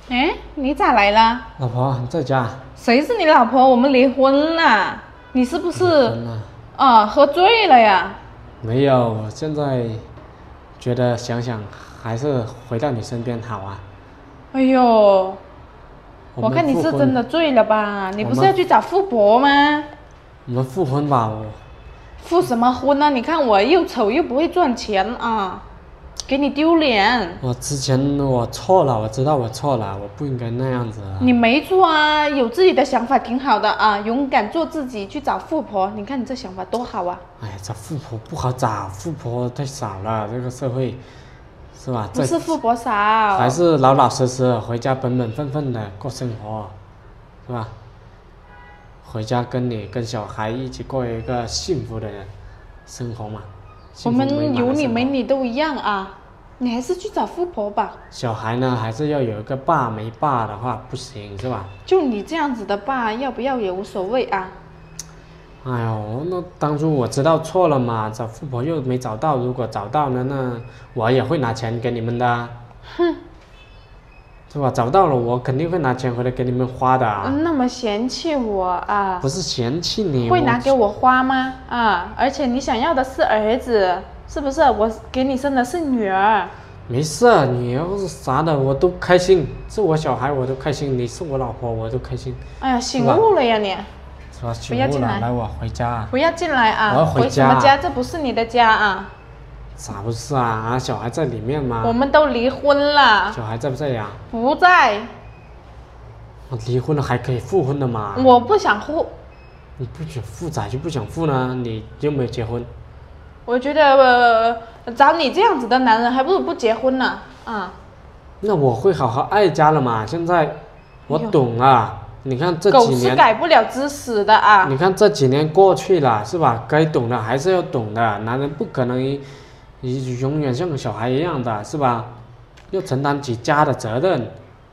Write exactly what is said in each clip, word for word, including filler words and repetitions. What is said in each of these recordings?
哎，你咋来了？ 老婆在家。 谁是你老婆？我们离婚了。你是不是？ 离婚了。 啊，喝醉了呀？ 没有，我现在觉得想想还是回到你身边好啊。 哎呦，我, 我看你是真的醉了吧？你不是要去找富婆吗？ 我们复婚吧，我。 复什么婚呢、啊？你看我又丑又不会赚钱啊，给你丢脸。 我之前我错了，我知道我错了，我不应该那样子、啊。 你没错啊，有自己的想法挺好的啊，勇敢做自己，去找富婆。你看你这想法多好啊！ 哎呀，找富婆不好找，富婆太少了，这个社会，是吧？ 不是富婆少， 还是老老实实回家本本分分的过生活，是吧？回家跟你跟小孩一起过一个幸福的生活嘛。 我们有你没你都一样啊，你还是去找富婆吧。 小孩呢，还是要有一个爸，没爸的话不行，是吧？ 就你这样子的爸，要不要也无所谓啊。 哎呦，那当初我知道错了嘛，找富婆又没找到，如果找到了，那我也会拿钱给你们的。 哼。 是吧？找到了，我肯定会拿钱回来给你们花的、啊。 那么嫌弃我啊？ 不是嫌弃你， 会拿给我花吗？啊！而且你想要的是儿子，是不是？我给你生的是女儿。 没事，你要是啥的我都开心，是我小孩我都开心，你是我老婆我都开心。 哎呀，醒悟了呀你！ 是吧？醒悟了，来我回家。 不要进来啊！ 我要回家。 回什么家？这不是你的家啊！ 咋不是啊？啊，小孩在里面吗？ 我们都离婚了。 小孩在不在呀？ 不在。 我离婚了还可以复婚的嘛？ 我不想复。 你不想复咋就不想复呢？你又没有结婚。 我觉得、呃、找你这样子的男人，还不如不结婚呢。啊。 那我会好好爱家了嘛？现在我懂了。你看这几年。 狗是改不了吃屎的啊！ 你看这几年过去了，是吧？该懂的还是要懂的，男人不可能。你永远像个小孩一样的，是吧？要承担起家的责任。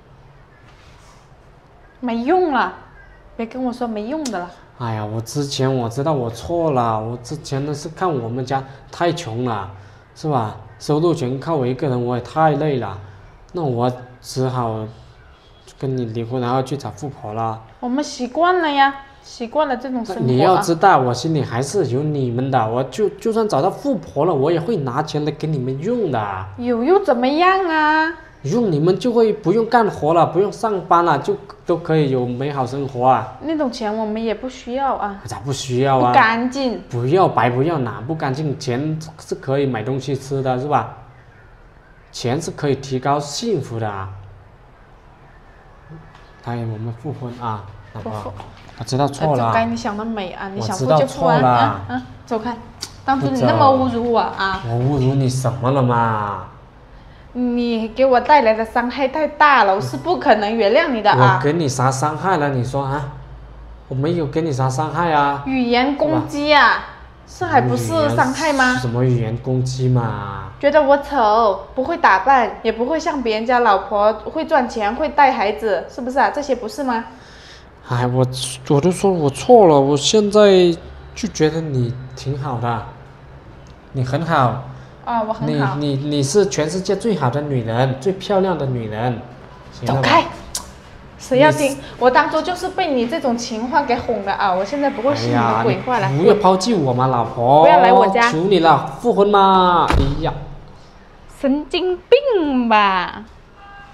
没用了，别跟我说没用的了。 哎呀，我之前我知道我错了，我之前呢是看我们家太穷了，是吧？收入全靠我一个人，我也太累了，那我只好跟你离婚，然后去找富婆了。 我们习惯了呀。习惯了这种生活、啊。 你要知道，我心里还是有你们的。我就就算找到富婆了，我也会拿钱来给你们用的。 有又怎么样啊？ 用你们就会不用干活了，不用上班了，就都可以有美好生活啊。 那种钱我们也不需要啊。 咋不需要啊？ 不干净。 不要白不要，哪不干净？钱是可以买东西吃的，是吧？钱是可以提高幸福的啊。答应我们复婚啊，老婆。我知道错了。 走开，你想得美啊！你想复就复啊！啊啊，走开！当初你那么侮辱我啊！ 我侮辱你什么了嘛？ 你给我带来的伤害太大了，我是不可能原谅你的啊！ 我给你啥伤害了？你说啊？我没有给你啥伤害啊！ 语言攻击啊！这还不是伤害吗？ 什么语言攻击嘛？ 觉得我丑，不会打扮，也不会像别人家老婆会赚钱，会带孩子，是不是啊？这些不是吗？ 哎，我我都说我错了，我现在就觉得你挺好的，你很好。 啊、哦，我很好。 你你你是全世界最好的女人，最漂亮的女人。 走开！谁要听？我当初就是被你这种情话给哄的啊！我现在不会信你的鬼话了。 哎、不要抛弃我嘛，老婆！ 不要来我家！ 求你了，复婚嘛！哎呀， 神经病吧！